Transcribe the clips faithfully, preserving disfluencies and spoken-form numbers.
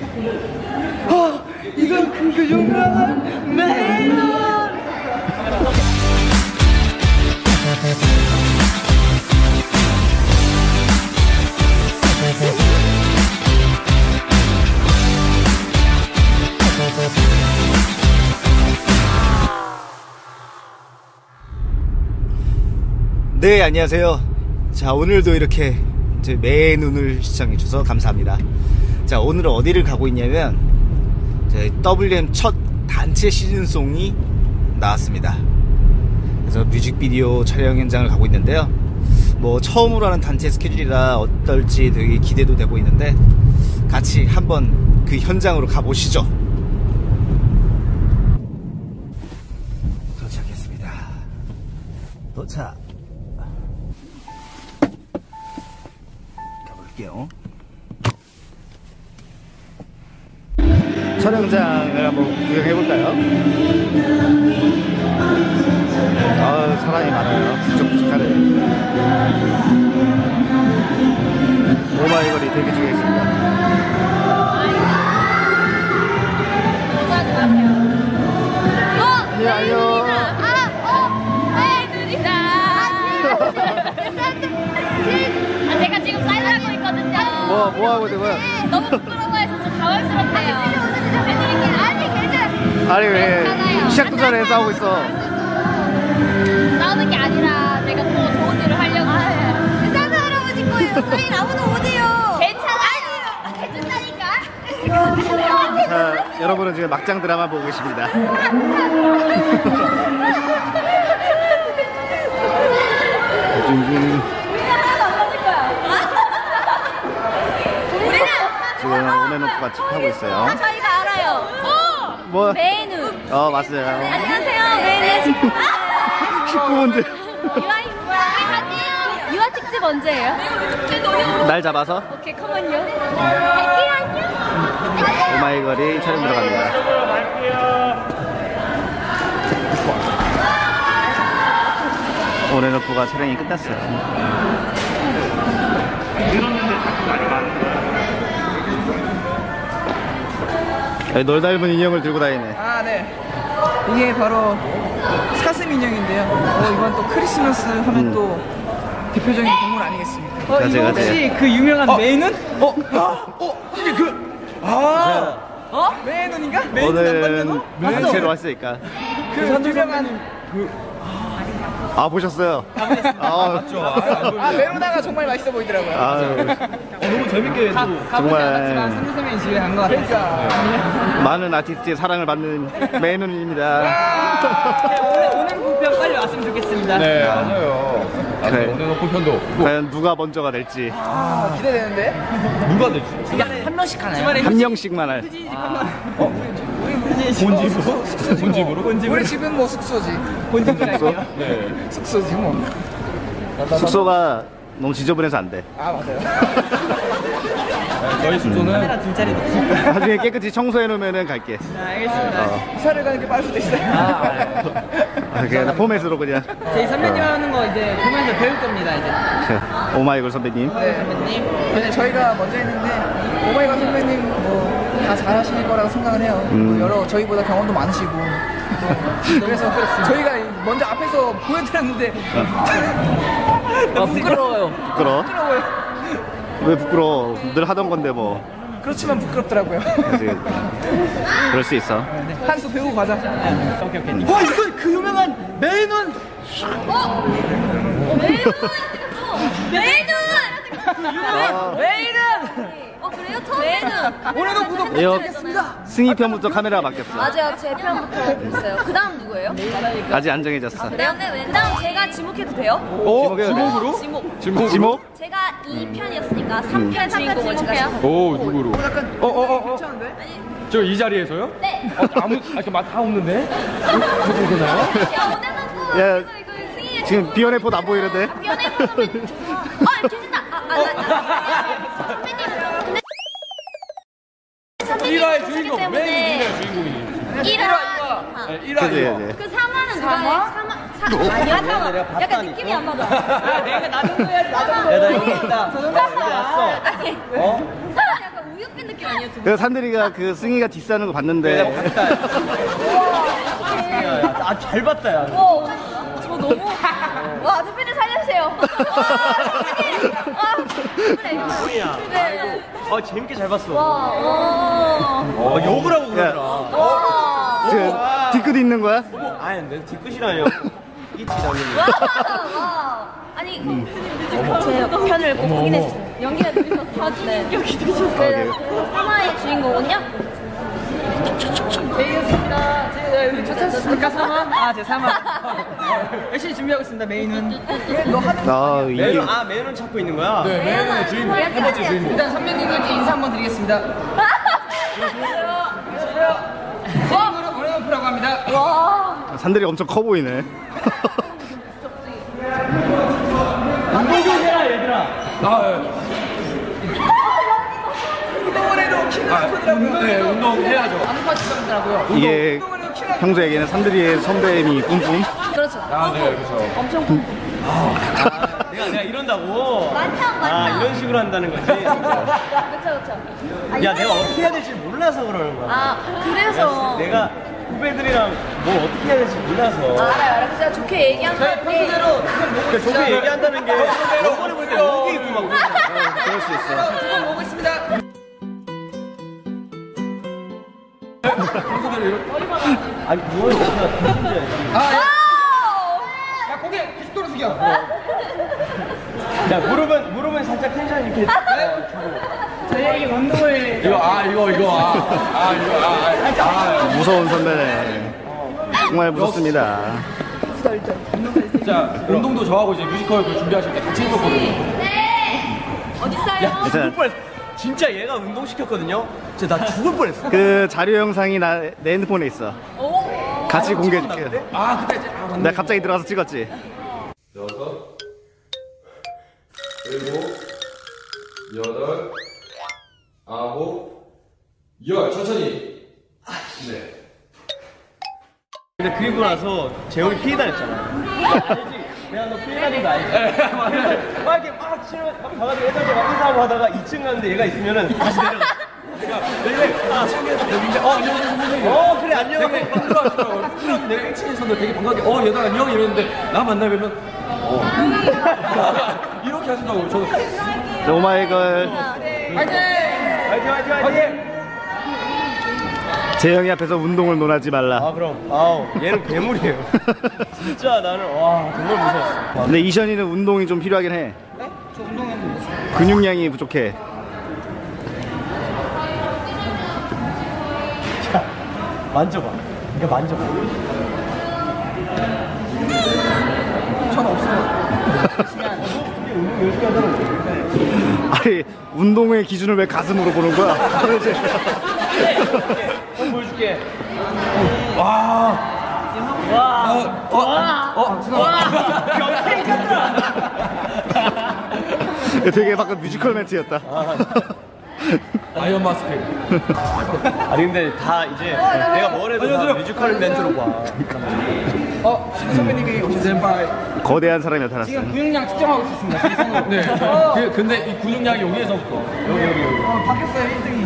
어, 이건 그 유명한 메론. 네, 안녕하세요. 자, 오늘도 이렇게 제 메눈을 시청해주셔서 감사합니다. 자, 오늘은 어디를 가고 있냐면 제 더블유엠 첫 단체 시즌송이 나왔습니다. 그래서 뮤직비디오 촬영 현장을 가고 있는데요. 뭐 처음으로 하는 단체 스케줄이라 어떨지 되게 기대도 되고 있는데 같이 한번 그 현장으로 가보시죠. 도착했습니다. 도착. 가볼게요. 촬영장을 한번 구경해볼까요? 아, 사람이 많아요. 북적북적하네. 오마이걸이 대기 중에 있습니다. 어! 네, 안녕. 아! 어! 네, 눈이다! 아, 제가 지금 사인을 하고 있거든요. 뭐, 뭐 하고 있는 거야? 너무 부끄러워해서 좀 당황스럽대요. 아니, 괜찮아. 아니, 왜 시작도 전에 싸우고 있어? 싸우는 게 아니라 제가 또 좋은 일을 하려고. 산타 할아버지 거예요. 사인 아무도 못해요. 괜찮아요. 괜찮다니까. 자, 여러분은 지금 막장 드라마 보고 계십니다. 지금 온앤오프가 하고 있어요. 아, 저희가 알아요. 어! 뭐? 메이눈. 어, 맞아요. 네, 안녕하세요. 메이눈 식구. 십구 문제. 유아 유아 특집 언제예요? 날 잡아서 오케이, 컴온요. 갈게요, 안녕. 오마이걸이 촬영 들어갑니다. 온앤오프가 촬영이 끝났어요. 널 닮은 인형을 들고 다니네. 아, 네. 이게 바로 사슴 인형인데요. 어, 이번 또 크리스마스 하면 음. 또 대표적인 동물 아니겠습니까? 어, 가지, 이거 가지. 혹시 그 유명한 메이눈? 어? 어? 이게 그... 아! 어? 메이눈인가? 오늘은 단체로 왔으니까. 그 유명한... 아, 보셨어요? 아, 맞죠. 아, 메로나가 정말 맛있어 보이더라고요. 아유, 너무 재밌게 또 정말 삼 선배님 집에 간 것 같아요. 그러니까. 많은 아티스트의 사랑을 받는 메눈입니다. 오늘 부편 빨리 왔으면 좋겠습니다. 네, 맞아요. 아, 그래. 오늘 높은 편도 과연 누가 먼저가 될지 아, 기대되는데? 누가 될지. 한 명씩 하나요? 한 명씩만 할. 본집으로? 본집으로? 우리 집은 뭐 숙소지. 숙소? 네. 숙소지 뭐. 숙소가 너무 지저분해서 안 돼. 아, 맞아요. 저희 숙소는 두 자리 나중에 깨끗이 청소해 놓으면은 갈게. 알겠습니다. 어. 이사를 가는 게 빠를 수도 있어요. 아, 그냥 포맷으로 그냥. 저희 선배님 하는 거 이제 보면서 배울 겁니다, 이제. 오마이걸 선배님. 네, 선배님. 근데 저희가 먼저 했는데 오마이걸 선배님 뭐 다 잘하실 거라고 생각을 해요. 음. 뭐 여러 저희보다 경험도 많으시고. 또 그래서 저희가 먼저 앞에서 보여드렸는데 아, 부끄러워요. 부끄러워? 부끄러워요. 왜 부끄러워? 늘 하던 건데 뭐. 그렇지만 부끄럽더라고요. 그래서 그럴 수 있어. 한 수 배우고 가자. 오케이, 오케이. 와, 이거 그 유명한 메이눈. 어? 메이눈! 메이눈! 아. 메이눈! 어, 그래요? 처음 메이눈! 오늘도 구독 이거 부탁드리겠습니다. 승희 편부터 카메라가 바뀌었어. 맞아요, 제 편부터 됐어요. 그 다음 누구예요? 아직 안 정해졌어. 그래요? 그 다음 제가 지목해도 돼요? 오, 지목해도 돼? 지목으로? 지목. 지목? 지목? 제가 이 편이었으니까 삼 편 주인공을 제가 지목. 오, 누구로? 어, 어, 어, 어. 괜찮은데? 저 이 자리에서요? 네. 어, 아무, 아, 이렇게 맛 다 없는데? 그렇게 되나요? 야, 오늘은 야, 이거, 이거 승희의 지금 비연의 포도 안 보이는데? 연애 보면 어, 괜찮다. 아, 아, 아, 선배님. 근데 선배님 일화의 보셨기 주인공. 때문에 메인 일화의 주인공이지. 일화. 네, 일화, 그지, 일화. 그지. 그 사마는 누가요? 사마? 사 아니야, 사마. 약간 느낌이 안 맞아. 내가 나 정도 해야지. 나 정도 해야지. 나 정도 왔어. 아니, 어? 약간 우유 뺏긴 느낌 아니에요? 두 분? 그래서 산들이가 그 승희가 디스하는 거 봤는데 아, 잘 봤다, 야. 와, 저 너무. 와, 대표님 살려주세요. 와, 대표님. 와, 승희야. 네. 아, 재밌게 잘 봤어. 와, 와. 어, 욕을 하고 그러더라. 와. 지금 뒤끝 있는 거야? 아니, 내가 뒤끝이라뇨. 이치라는. 와. 아니, 제 편을 꼭 확인해주세요. 연기가 들으셨어. 네. 연기 들으셨어. 그 사마의 주인공은요? 메인이었습니다. 제 좋셨습니까 사마? 아, 제 사마. 열심히 준비하고 있습니다. 메인은. 너 하는 아 이게 메뉴, 아, 메뉴는 찾고 있는 거야? 네, 메인의 주인공. 세 번째 주인공. 일단 선배님들께 인사 한번 드리겠습니다. 안녕하세요. 오늘 오프라고 합니다. 와. 산들이 엄청 커 보이네. 운동 좀 해라, 얘들아. 아, 예. 운동을 해도 키는 크더라고요. 네, 운동해야죠. 아는 것 같더라고요. 이게 평소에게는 산들이의 선배님이 뿜뿜. 그렇죠. 아, 네, 그렇죠. 엄청 큰. 아, 내가, 내가 이런다고? 많죠, 아, 많죠. 이런 식으로 한다는 거지? 그쵸, 그쵸. 아, 야, 이게- 내가 어떻게 해야 될지 몰라서 그러는 거야. 아, 그래서. 내가 후배들이랑 뭘 어떻게 해야 될지 몰라서. 알아요, 알아요. 진짜 좋게 얘기한다는 게. 그러니까 좋게 얘기한다는 게 영번에 볼 때 여기 있고 막 그러잖아. 그럴 수 있어. 지금 보고 있습니다. 아니, 그걸 어떻게 해야지. 아, 예. 와우! 야, 고개 구십 도로 숙여. 야, 무릎은, 무릎은 살짝 텐션 이렇게. 저희에게 운동을. 이거, 아, 이거, 이거, 아. 아, 이거, 아, 아. 아, 무서운 선배네. 정말 무섭습니다. 진짜, 운동도 저하고 이제 뮤지컬 그 준비하실 때 같이 했었거든요. 네! 어딨어요? 죽을 뻔했어. 진짜 얘가 운동시켰거든요? 진짜 나 죽을 뻔했어. 그 자료 영상이 나, 내 핸드폰에 있어. 오! 같이 공개해줄게. 아, 그때, 이제- 아, 맞네. 내가 갑자기 들어가서 찍었지. 여섯, 일곱, 여덟, 아홉, 열. 천천히. 네. 근데 그리고 나서 재홍이 피해 다녔잖아. 알지? 내가 너 피해 다닌 거 알지? 막 이렇게 막 치면 막 가가지고 애들한테 막 인사하고 하다가 이 층 갔는데 얘가 있으면은 다시 내려가. 내가 내가 아 층에서 여기인데 어 안녕하세요 선생님. 어 그래 안녕. 되게 반가워하시더라고요. 그럼 내가 일 층에서도 되게 반갑게 어 얘들아 안녕 이러는데 나 만나면 어 이렇게 하시더라고요. 저도 자, 오마이걸. 화이팅! 화이팅 화이팅 화이팅. 재영이 앞에서 운동을 논하지 말라. 아 그럼 아우 얘는 괴물이에요. 진짜 나는 와 정말 무서웠어. 근데 이션이는 운동이 좀 필요하긴 해. 네? 저 운동했는데. 근육량이 부족해. 자 만져봐. 이거 만져봐. 전 없어요. 운동 열심히 하다는 거. 아니 운동의 기준을 왜 가슴으로 보는 거야? 도대체. 형 보여줄게. 와. 와. 어, 어, 어, 죄송합니다. 병태이 같더라. 되게 방금 뮤지컬 멘트였다. 아이언 마스크. 아니 근데 다 이제 내가 뭘 해도 다 안녕하세요. 뮤지컬 멘트로 봐. 어, 신 선배님이 오신 senpai. 거대한 사람이 나타났어. 지금 근육량 측정하고 있었습니다. 제 손으로. 네. 어, 그, 근데 이 근육량이 여기에서부터 여기 여기 여기. 어, 바뀌었어요, 일 등이.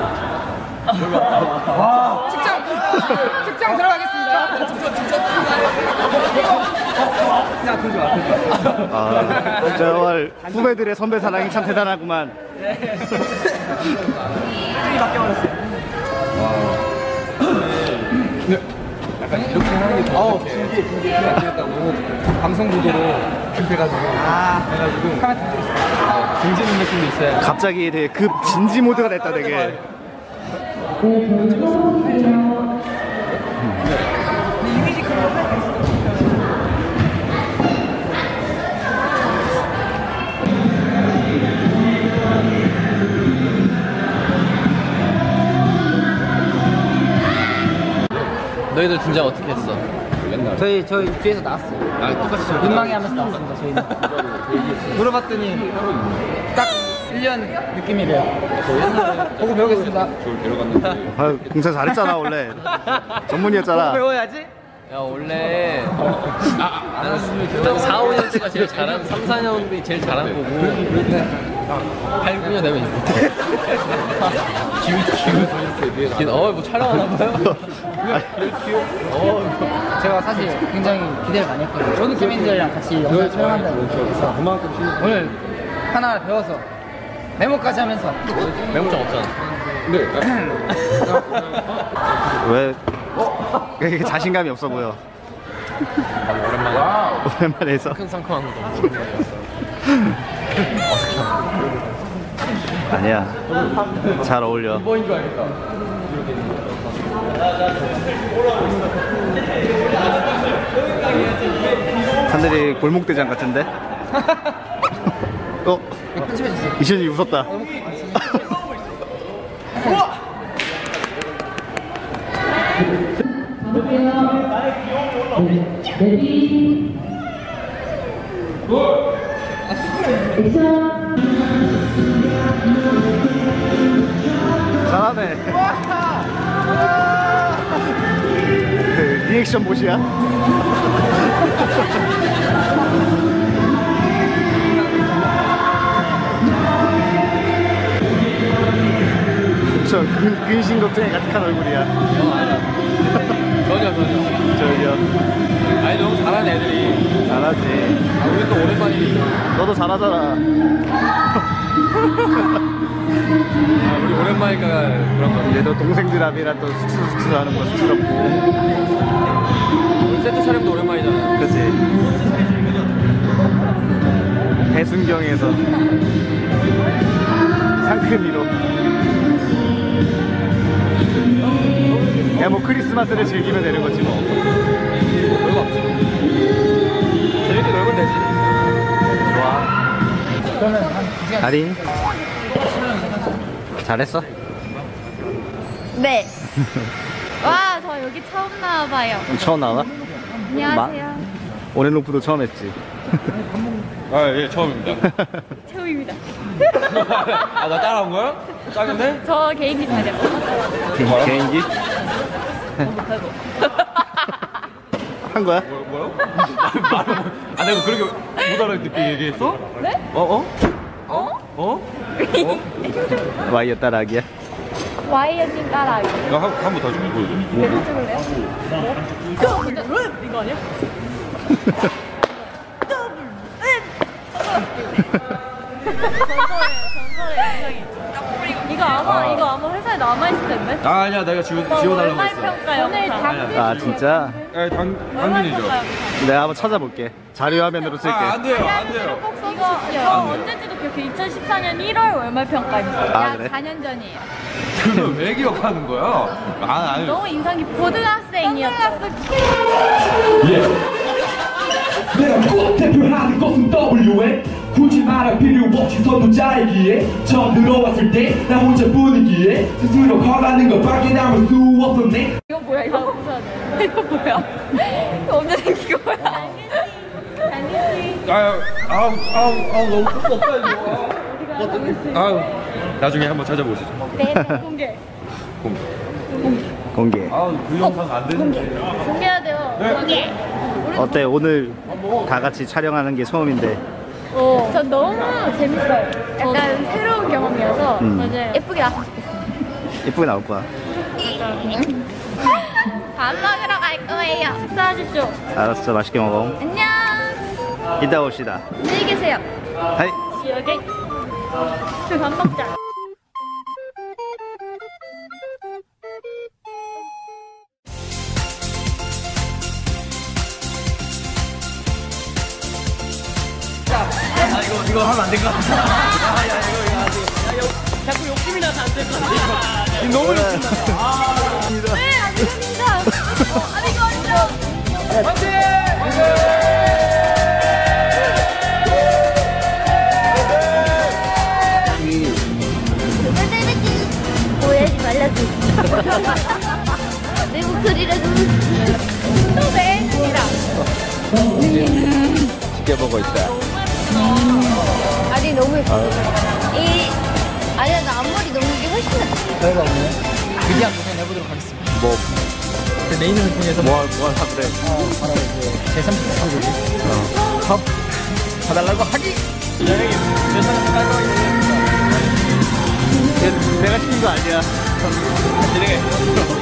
와. 측정, 측정 들어가겠습니다. 측정, 측정. 야, 들지 마, 들지 마. 아, 정말 후배들의 선배 사랑이 참 대단하구만. 등이 바뀌어버렸어요. 약간 이렇게 하는 게 더. 이렇게 이게 안 되겠다고 방송 구도로 급해가지고 아, 해가지고 카메라 들어있어요. 등지는 느낌도 있어요. 갑자기 되게 급 진지 모드가 됐다 되게. 이미지 그런 거 너희들 등장 어떻게 했어? 저희 저희 뒤에서 나왔어요. 아 똑같이 저렇게 민망해 하면서 나왔습니다. 저희는. 물어봤더니 딱 일 년 느낌이래요. 보고 배우겠습니다. 아, 공사 잘했잖아 원래. 전문이었잖아. 배워야지. 야 원래 아, 한 사, 오 년 때가 제일 잘한 삼, 사 년이 제일 잘한 거고 팔, 구 년 되면 이제 기우, 기우. 기우. 어, 뭐 촬영하나 봐요? 어, 제가 사실 굉장히 기대를 많이 했거든요. 저도 시민들이랑 같이 영상 촬영한다고 해서 오늘 하나 배워서 메모까지 하면서 메모장 없잖아. 왜 이렇게 자신감이 없어 보여? 오랜만에. 오랜만에 해서 큰 상큼한 거 너무 아니야, 잘 어울려. 하늘이 골목대장 같은데? 어? 편집해주세요. 이현이 웃었다. 잘하네. 그 리액션 못이야? 저 근, 근심 걱정에 가득한 얼굴이야. 전혀, 전혀. 저기요. 아니, 너무 잘하네, 애들이. 잘하지. 아, 우리 또 오랜만이니까. 너도 잘하잖아. 아, 우리 오랜만이니까 그런 거. 얘도 동생들 앞이라 또 수치수치 하는 거 쑥스럽고. 우리 세트 촬영도 오랜만이잖아. 그치. 배순경에서 상큼이로. 야, 뭐 크리스마스를 즐기면 되는 거지 뭐. 별거 없지. 재밌게 놀면 되지. 좋아. 그러면 한두 시간 아린 잘했어? 네. 와, 저 여기 처음 나와봐요. 처음 나와? 안녕하세요. 오렌로프도 처음 했지. 아, 예, 처음입니다. 처음입니다. 아, 나 따라온 거야? 짱인데? 저 개인기 잘해요. 개인기? 한 거야? 뭐, 뭐요? 말을 못, 아, 내가 그렇게 못 알아듣게 얘기했어? 네? 어, 어? 어? 어? 와이어 따라하기야? 와이어님 따라하기. 야, 한, 한 번 더 좀 보여줘. 계속 찍을래요? 뭐? 이거 아니야? 이거 아마 이거 아마 회사에 남아 있을 텐데. 아, 아니야, 내가 지워, 지워달라고 했어. 평가 오늘 당근. 아 진짜? 예, 당, 당근이죠. 내가 한번 찾아볼게. 자료 화면으로 쓸게. 아, 안 돼요, 안 돼요. 꼭 써주시죠. 저 언제지도 기억해. 이천십사 년 일월 월말 평가입니다. 아, 약 그래? 사 년 전이에요. 그걸 왜 기억하는 거야? 아, 아니. 너무 인상 깊어. 고등학생이었어. 내가 꼭 대표하는 것은 더블유엔 굳이 말할 필요 없이 선두자이기에 처음 들어왔을 때 나 혼자뿐이기에 스스로 커가는 것밖에 남을 수 없었네. 이거 뭐야? 이거 웃어야 돼. 이거 뭐야? 이거 언제 생긴 거야? 당연히. 아유, 아우, 아우, 아우, 너무 컸다, 이거. 아유, 나중에 한번 찾아보시죠. 네, 공개. 공개. 공개. 아우, 그 영상 안 되는데. 공개해야 돼요. 공개. 어때? 오늘 다 같이 촬영하는 게 처음인데. 어, 전 너무 재밌어요. 약간 새로운 경험이어서 음. 맞아요. 예쁘게 나왔으면 좋겠어요. 예쁘게 나올 거야. 밥 먹으러 갈 거예요. 식사하십시오. 알았어, 맛있게 먹어. 안녕. 이따 봅시다. 안녕히 계세요. 하이. 여기. 밥 먹자. 이거 하면 안 될 것 같아. 야, 야, 이거, 이거 아직. 야, 이거 자꾸 욕심이 나서 안 될 것 같아. 지금 너무 욕심 나서. 아, 네, 아닙니다. 어, 아니고 아니죠. 오해하지 말라고. 내 목소리라도 또 매일이라. 지켜보고 있다. 아니 너무 예뻐. 이 아니야 나 앞머리 너무 이게 훨씬 낫지. 별거 없네. 위대한 도전 해보도록 하겠습니다. 뭐, 그 메인을 통해서 뭐, 뭐 하 그래. 어, 바로 이제 제삼 집 사달라고 하기. 여행이 몇 사람 깔고 있는 내가 시킨 거 아니야. 진행해.